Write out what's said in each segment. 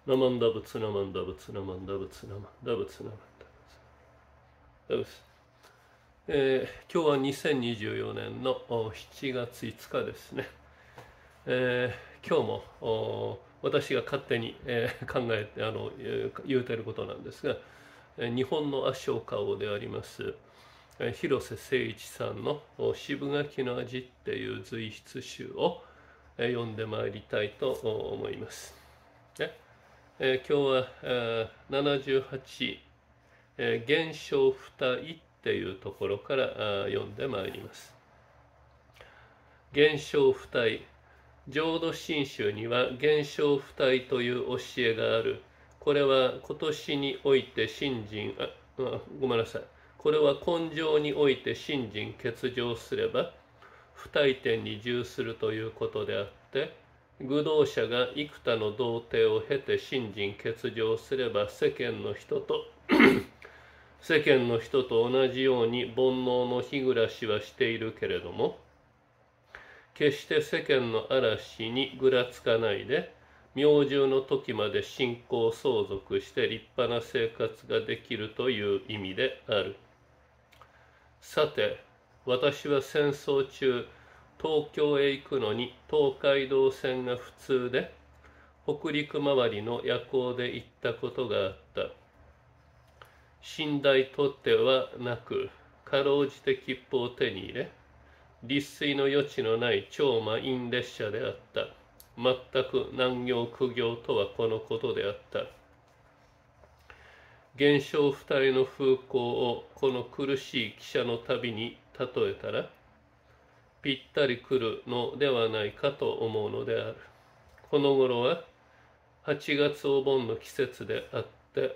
ナマンダ仏ナマンダ仏ナマンダ仏ナマンダ仏ナマンダ仏。今日は2024年の7月5日ですね。今日も私が勝手に考えて言うてることなんですが、日本のash岡王であります広瀬誠一さんの「渋柿の味」っていう随筆集を読んでまいりたいと思います。今日は78現象不体っていうところから読んでまいります。現象不体、浄土真宗には現象不体という教えがある。これは今年において信心ごめんなさい。これは根性において信心欠如すれば不体点に従するということであって、愚道者が幾多の道程を経て信心欠如すれば世間の人と同じように煩悩の日暮らしはしているけれども、決して世間の嵐にぐらつかないで、明寿の時まで信仰相続して立派な生活ができるという意味である。さて、私は戦争中、東京へ行くのに東海道線が普通で、北陸周りの夜行で行ったことがあった。寝台取ってはなく、かろうじて切符を手に入れ、立錐の余地のない超満員列車であった。全く難行苦行とはこのことであった。現象不体の風光をこの苦しい汽車の旅に例えたら、ぴったり来るのではないかと思うのである。この頃は8月お盆の季節であって、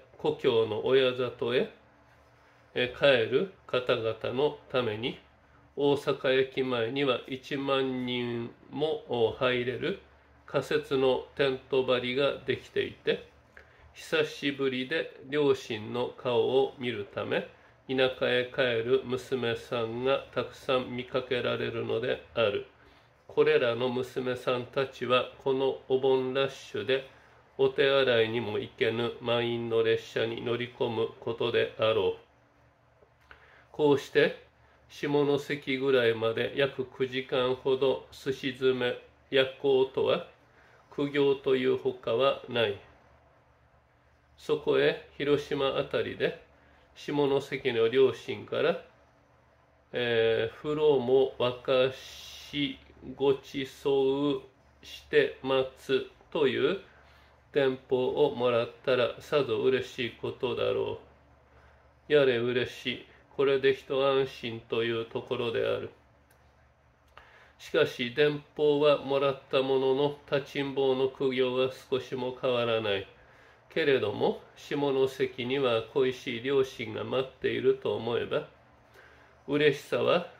故郷の親里へ帰る方々のために、大阪駅前には1万人も入れる仮設のテント張りができていて、久しぶりで両親の顔を見るため、田舎へ帰る娘さんがたくさん見かけられるのである。これらの娘さんたちはこのお盆ラッシュでお手洗いにも行けぬ満員の列車に乗り込むことであろう。こうして下関ぐらいまで約9時間ほどすし詰め夜行とは苦行というほかはない。そこへ広島あたりで下関の両親から、風呂も沸かしごちそうして待つという電報をもらったらさぞ嬉しいことだろう。やれ嬉しい。これで一安心というところである。しかし電報はもらったものの立ちんぼうの苦行は少しも変わらない。けれども下関には恋しい両親が待っていると思えば、嬉しさ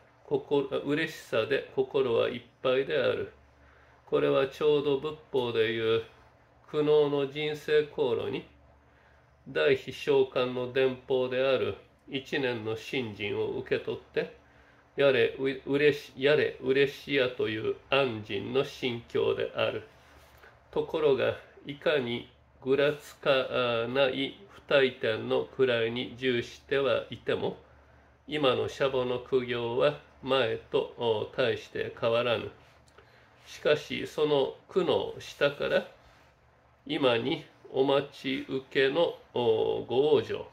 で心はいっぱいである。これはちょうど仏法でいう苦悩の人生航路に大悲召喚の電報である一年の信心を受け取って、やれ嬉しやという安心の心境である。ところがいかにぐらつかない不体点の位に従してはいても、今のシャボの苦行は前と大して変わらぬ。しかしその苦の下から今にお待ち受けのご往生、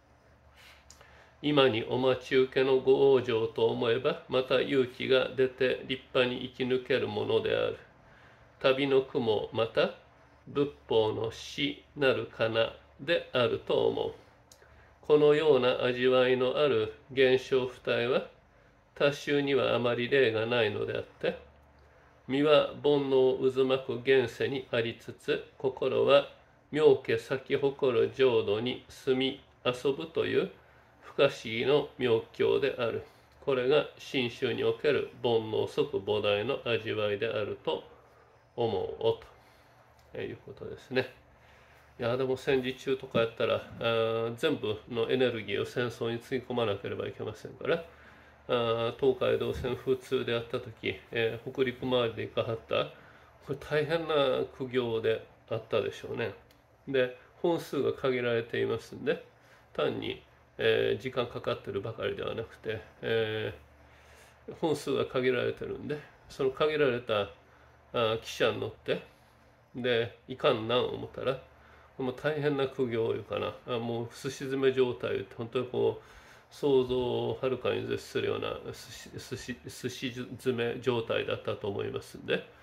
今にお待ち受けのご往生と思えば、また勇気が出て立派に生き抜けるものである。旅の苦もまた仏法の死なるかなであると思う。このような味わいのある現象不体は他宗にはあまり例がないのであって、身は煩悩渦巻く現世にありつつ、心は妙家咲き誇る浄土に住み遊ぶという不可思議の妙境である。これが真宗における煩悩即菩提の味わいであると思おうということですね。いやでも戦時中とかやったら全部のエネルギーを戦争につぎ込まなければいけませんから、東海道線普通であった時、北陸周りで行かはった、これ大変な苦行であったでしょうね。 で、本数が限られていますんで、単に、時間かかってるばかりではなくて、本数が限られてるんで、その限られた汽車に乗って、で、いかんな思ったら、もう大変な苦行いうかな、もうすし詰め状態って本当にこう想像をはるかに絶するようなすし詰め状態だったと思いますんで、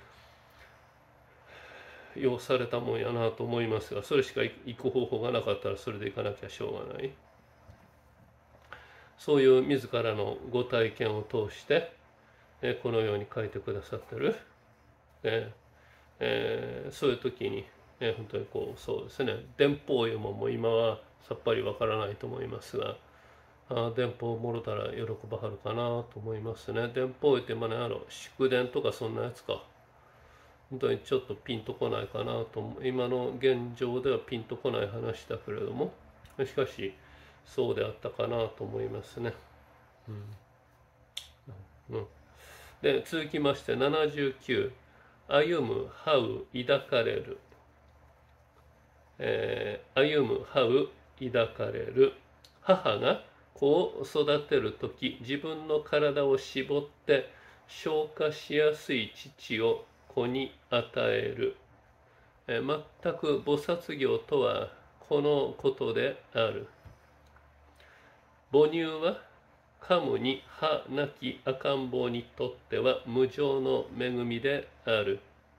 要されたもんやなと思いますが、それしか行く方法がなかったらそれで行かなきゃしょうがない。そういう自らのご体験を通して、このように書いてくださってる、そういう時に、本当にこうそうですね、電報いうもんも今はさっぱりわからないと思いますが、電報もろたら喜ばはるかなと思いますね。電報って何やろ、祝電とかそんなやつか。本当にちょっとピンとこないかなと今の現状ではピンとこない話だけれども、しかしそうであったかなと思いますね。で続きまして79、歩む、這う、抱かれる。歩む、這う、抱かれる。母が子を育てるとき、自分の体を絞って消化しやすい乳を子に与える。全く菩薩行とはこのことである。母乳はカムに歯なき赤ん坊にとっては無上の恵みである。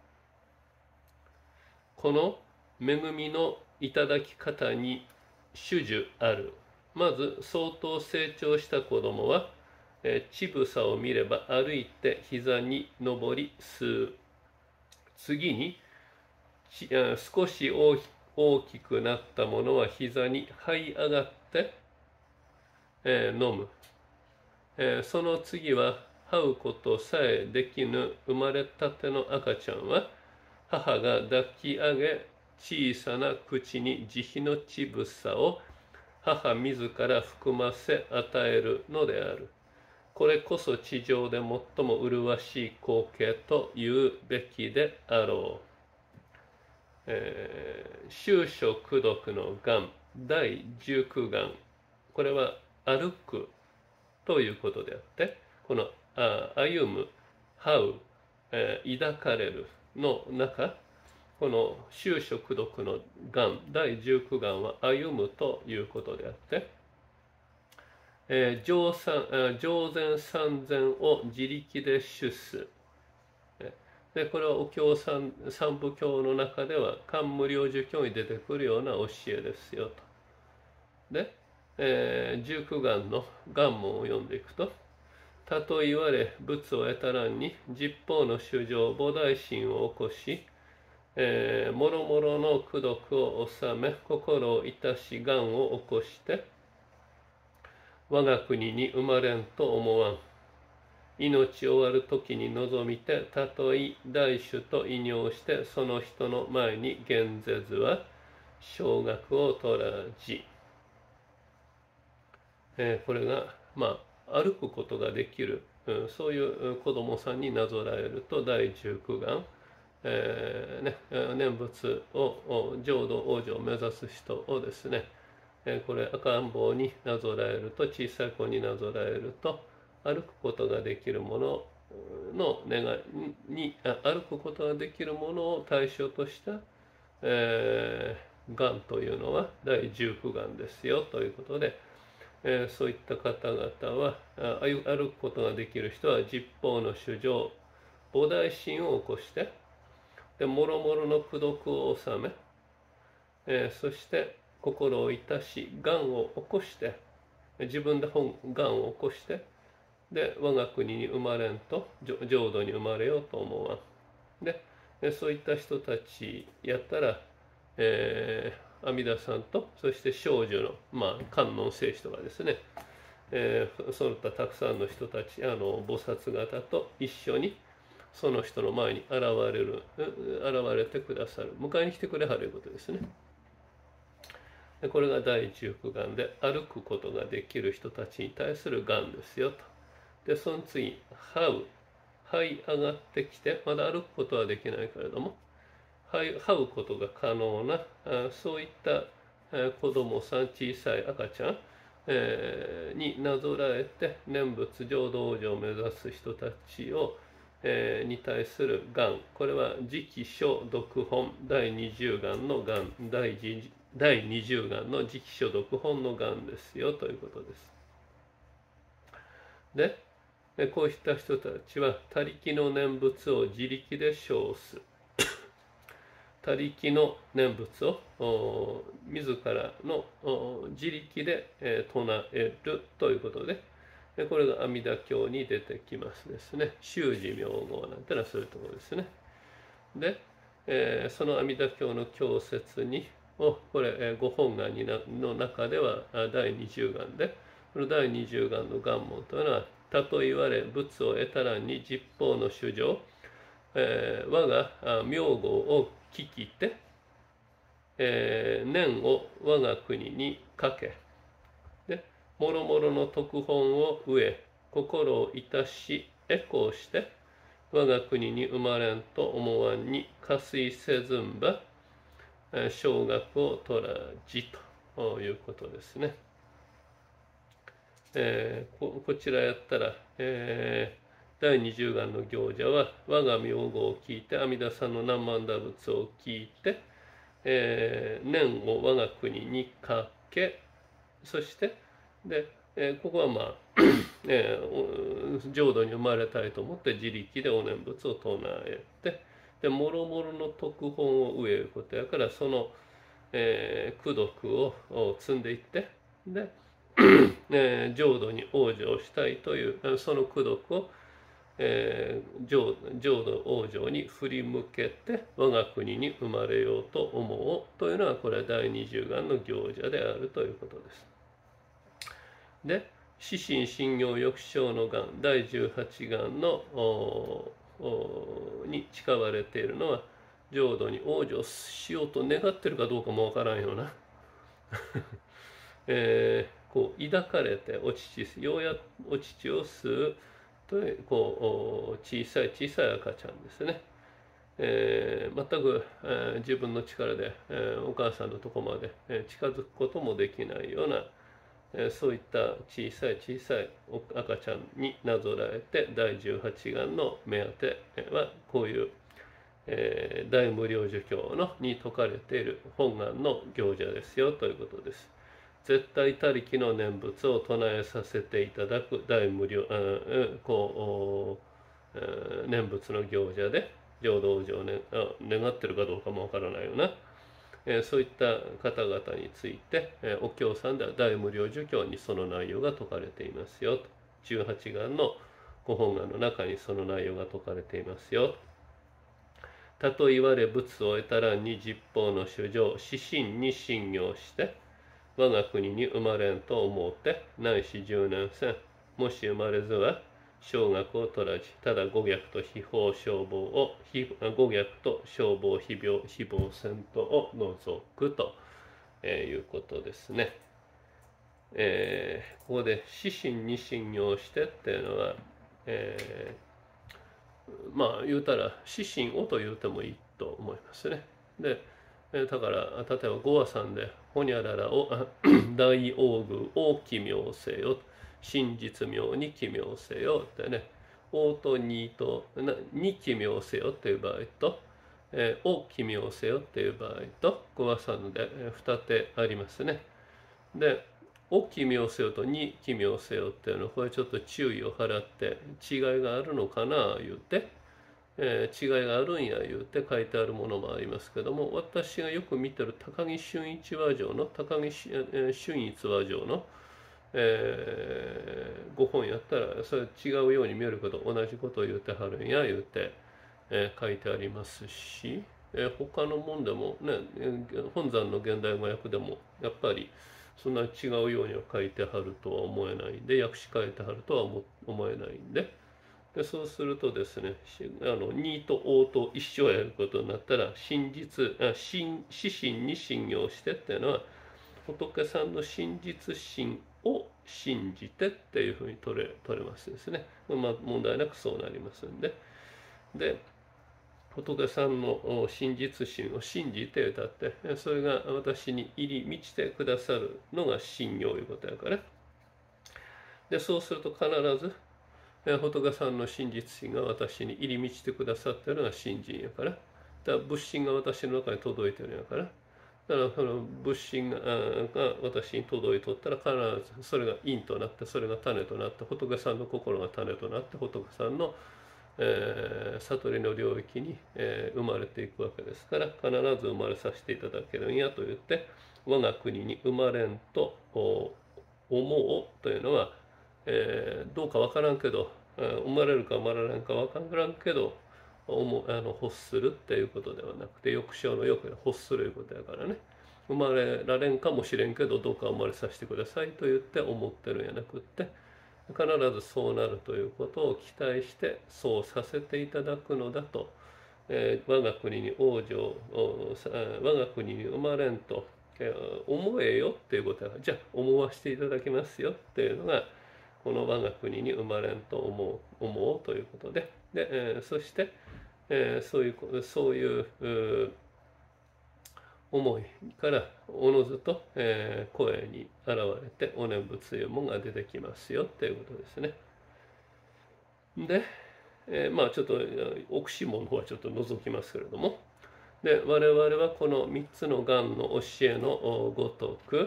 この恵みのいただき方に種々ある。まず相当成長した子供は乳房を見れば歩いて膝に登り吸う。次に少し大きくなったものは膝に這い上がって、飲む。その次は這うことさえできぬ生まれたての赤ちゃんは母が抱き上げ小さな口に慈悲の乳房を母自ら含ませ与えるのである。これこそ地上で最も麗しい光景と言うべきであろう。修書功徳の願第19願、これは歩くということであって、この歩む、這う、抱かれるの中、この修書功徳の願第19願は歩むということであって、上善三善を自力で出す。でこれはお経三部経の中では漢無量寿経に出てくるような教えですよと。で、19願の願文を読んでいくと、たと言われ仏を得たらんに十方の衆生菩提心を起こし、もろもろの功徳を収め心をいたし願を起こして我が国に生まれんと思わん。命終わる時に望みて、たとえ大種と異名して、その人の前に現ぜずは、少額を取らじ。これが、歩くことができる、そういう子供さんになぞらえると、第19願、念仏を浄土往生を目指す人をですね、これ赤ん坊になぞらえると、小さい子になぞらえると、歩くことができるものの願いに、歩くことができるものを対象とした、願というのは第19願ですよということで、そういった方々は歩くことができる人は十方の衆生菩提心を起こして、でもろもろの功徳を収め、そして心をいたし願を起こして、自分で願を起こして、で我が国に生まれんと浄土に生まれようと思わん。でそういった人たちやったら、阿弥陀さんとそして少女の観音聖子とかですね、その他たくさんの人たち菩薩方と一緒にその人の前に現れてくださる、迎えに来てくれはることですね。でこれが第19願で、歩くことができる人たちに対する願ですよと。でその次這い上がってきて、まだ歩くことはできないけれども這うことが可能なそういった子供さん、小さい赤ちゃんになぞらえて念仏浄土往生を目指す人たちに対する願、これは直書読本第20願の願、第20願の直書読本の願ですよということです。で、こうした人たちは他力の念仏を自力で称す。他力の念仏を自らの自力で唱えるということで、これが阿弥陀経に出てきますですね。修持名号なんてのはそういうところですね。で、その阿弥陀経の経説これご本願の中では第20願で、この第20願の願文というのは、たと言われ仏を得たらんに十方の衆生、我が名号を聞きて、念を我が国にかけ、でもろもろの徳本を植え、心をいたし回向して、我が国に生まれんと思わんに加水せずんば小学を取らじということですね。こちらやったら、第20願の行者は我が名号を聞いて、阿弥陀さんの何万打仏を聞いて、念を我が国にかけ、そしてここは浄土に生まれたいと思って自力でお念仏を唱えて、もろもろの徳本を植えることやから、その、功徳を積んでいって、で浄土に往生したいというその功徳を、浄土往生に振り向けて我が国に生まれようと思うというのは、これは第20願の行者であるということです。で、四神信行抑止の願第18願に誓われているのは、浄土に往生しようと願ってるかどうかもわからんよな。こう抱かれてお乳を吸うという小さい赤ちゃんですね。全く、自分の力で、お母さんのとこまで、近づくこともできないような、そういった小さい赤ちゃんになぞらえて、第18願の目当てはこういう、大無量寿経に説かれている本願の行者ですよということです。絶対他力の念仏を唱えさせていただく大無量念仏の行者で、浄土往生を願ってるかどうかもわからないよな。そういった方々について、お経さんでは大無量寿経にその内容が説かれていますよと。18願のご本願の中にその内容が説かれていますよ。たと言われ仏を得たらんに十方の衆生、死心に信行して、我が国に生まれんと思うて、ないし10年せん、もし生まれずは小学を取らじ、ただ五逆と非法消防を五逆と消防非亡戦闘を除くということですね。ここで死心に信行してっていうのは、言うたら死心をと言うてもいいと思いますね。でだから例えば五和さんで「ほにゃららを大王宮を奇妙せよ」「真実妙に奇妙せよ」ってね、王と二とに奇妙せよっていう場合と、を奇妙せよっていう場合と、五和さんで二手ありますね。でを奇妙せよとに奇妙せよっていうのは、これちょっと注意を払って違いがあるのかな言うて、違いがあるんや言うて書いてあるものもありますけども、私がよく見てる高木俊一和上のご本やったら、それ違うように見えるけど同じことを言うてはるんや言うて、書いてありますし、他のもんでもね、本山の現代語訳でもやっぱりそんな違うようには書いてはるとは思えないんで、訳し書いてはるとは思えないんで、そうするとですね、2と王と一緒やることになったら、死心に信行してっていうのは、仏さんの真実心を信じてっていうふうに取れますですね。問題なくそうなりますんで。で、 仏さんの真実心を信じて歌って、それが私に入り満ちてくださるのが信用いうことやから。で、そうすると必ず、仏さんの真実心が私に入り満ちてくださっているのが信心やから。だから仏心が私の中に届いてるんやから。だからその仏心が私に届いとったら必ずそれが因となって、それが種となって、仏さんの心が種となって、仏さんの悟りの領域に、生まれていくわけですから、必ず生まれさせていただけるんやと言って、我が国に生まれんと思うというのは、どうかわからんけど、生まれるか生まれないかわからんけど、欲するっていうことではなくて、欲生の欲で欲するいうことやからね。生まれられんかもしれんけど、どうか生まれさせてくださいと言って思ってるんやなくって、必ずそうなるということを期待してそうさせていただくのだと、我が国に我が国に生まれんと、思えよっていうことが、じゃあ思わせていただきますよっていうのが、この我が国に生まれんと思うということで、そして、そういう思いからおのずと、声に現れてお念仏いうもんが出てきますよっていうことですね。で、まあちょっとオクシモンの方はちょっと除きますけれども、で我々はこの3つの願の教えのごとく、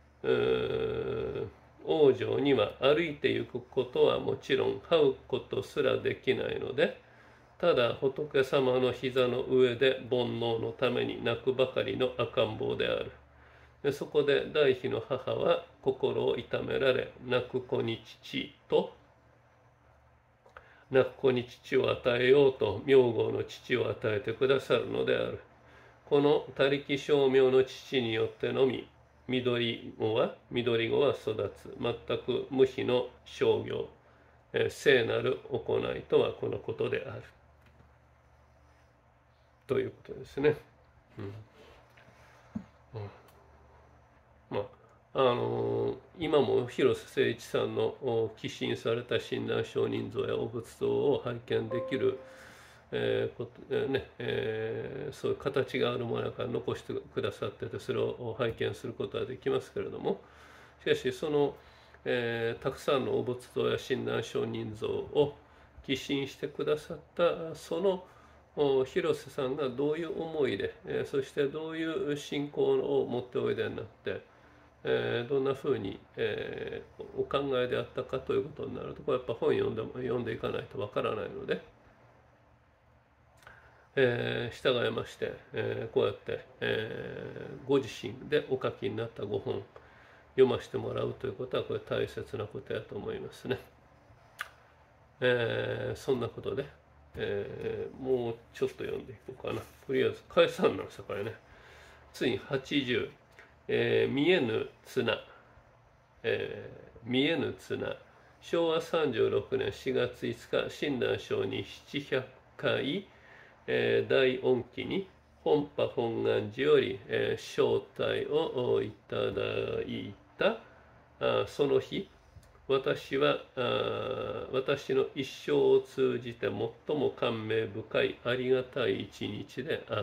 往生には歩いていくことはもちろん這うことすらできないので、ただ仏様の膝の上で煩悩のために泣くばかりの赤ん坊である。でそこで大悲の母は心を痛められ、泣く子に父を与えようと名号の父を与えてくださるのである。この他力称名の父によってのみ、緑子は育つ。全く無比の商業、聖なる行いとはこのことである。ということですね。まあ今も広瀬誠一さんの寄進された親鸞上人像やお仏像を拝見できる、そういう形があるものから残してくださってて、それを拝見することはできますけれども、しかしその、たくさんのお仏像や親鸞上人像を寄進してくださったその広瀬さんがどういう思いで、そしてどういう信仰を持っておいでになって、どんなふうに、お考えであったかということになると、これやっぱ本読んでいかないとわからないので、従いまして、こうやって、ご自身でお書きになったご本読ませてもらうということは、これ大切なことやと思いますね。そんなことで、もうちょっと読んでいこうかな。とりあえず解散なんですよこれね。次80、見えぬ綱、見えぬ綱、昭和36年4月5日親鸞上人700回、大恩期に本波本願寺より、招待をいただいたその日、私は私の一生を通じて最も感銘深いありがたい一日であった。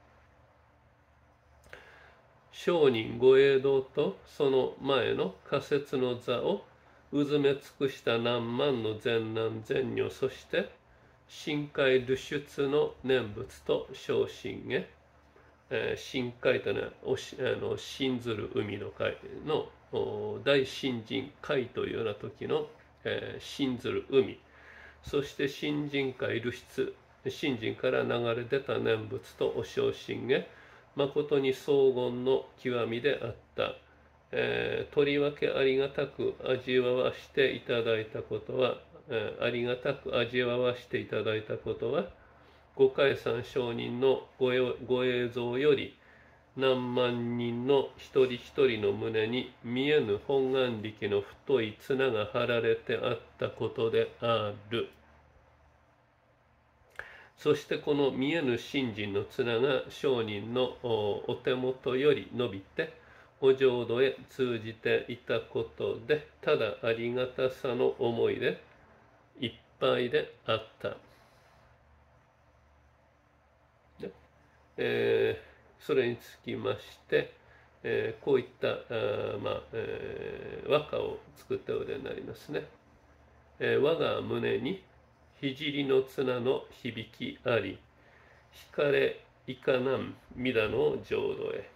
聖人御栄堂とその前の仮設の座をうずめ尽くした何万の善男善女、そして深海流出の念仏と昇進へ、深海というのは信ずる海の海の大信心海というような時の、信ずる海、そして信心海流出、信心から流れ出た念仏とお昇進へ、誠に荘厳の極みであった。とりわけありがたく味わわしていただいたことは、ありがたく味わわしていただいたことは、ご開山上人のご映像より何万人の一人一人の胸に見えぬ本願力の太い綱が張られてあったことである。そしてこの見えぬ信心の綱が上人のお手元より伸びてお浄土へ通じていたことで、ただありがたさの思いでいっぱいであった。 それにつきまして、こういった和歌を作っておいでになりますね。我が胸に聖の綱の響きあり、惹かれいかなん皆の浄土へ。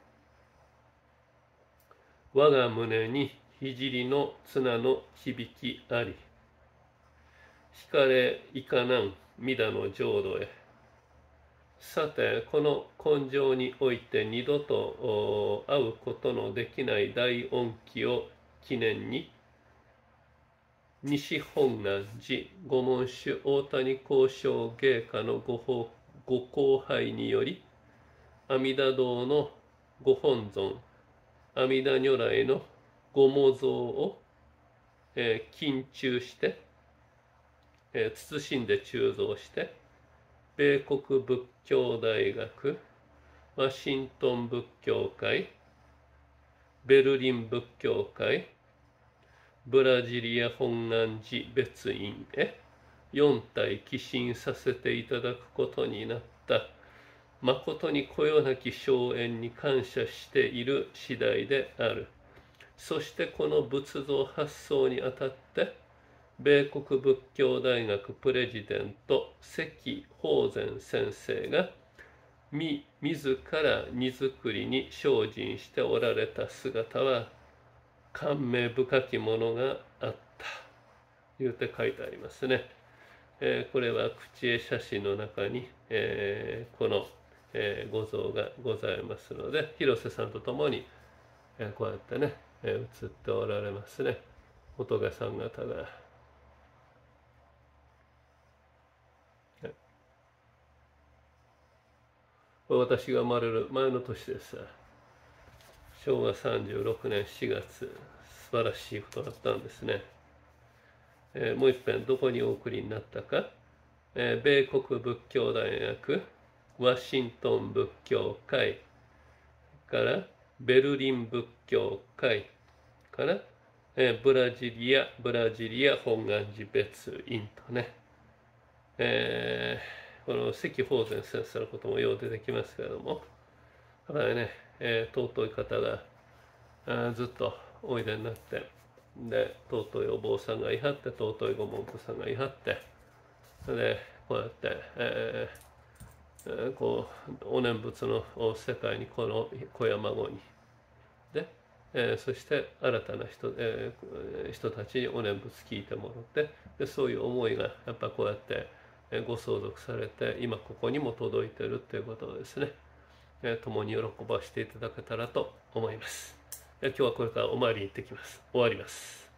我が胸に聖の綱の響きあり、惹かれいかなん皆の浄土へ。さて、この根性において二度と会うことのできない大恩紀を記念に、西本願寺御門主大谷交渉芸家のご後輩により、阿弥陀堂のご本尊、阿弥陀如来のご模像を、金鋳して、慎んで鋳造して、米国仏教大学、ワシントン仏教会、ベルリン仏教会、ブラジリア本願寺別院へ4体寄進させていただくことになった。誠にこよなき荘園に感謝している次第である。そしてこの仏像発送にあたって、米国仏教大学プレジデント関法然先生が自ら荷造りに精進しておられた姿は感銘深きものがあった言うて書いてありますね。これは口絵写真の中に、この、ご像がございますので、広瀬さんと共に、こうやってね、写っておられますね。仏さん方が。私が生まれる前の年です。昭和36年4月、素晴らしいことだったんですね。もう一遍どこにお送りになったか、米国仏教大学、ワシントン仏教会からベルリン仏教会から、ブラジリア本願寺別院とね、この関法然先生のこともよう出てきますけれども、だからね、尊い方がずっとおいでになって、で尊いお坊さんがいはって、尊いご門徒さんがいはって、でこうやって、こうお念仏の世界にこの小山子にで、そして新たな人たちにお念仏聞いてもらって、でそういう思いがやっぱこうやってご相続されて、今ここにも届いているということをですね、共に喜ばせていただけたらと思います。今日はこれからお参りに行ってきます。終わります。